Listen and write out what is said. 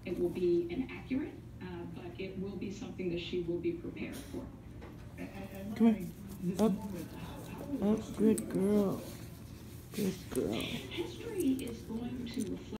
it will be inaccurate, but it will be something that she will be prepared for. Come here. Up. Up. Good girl. Good girl. History is going to reflect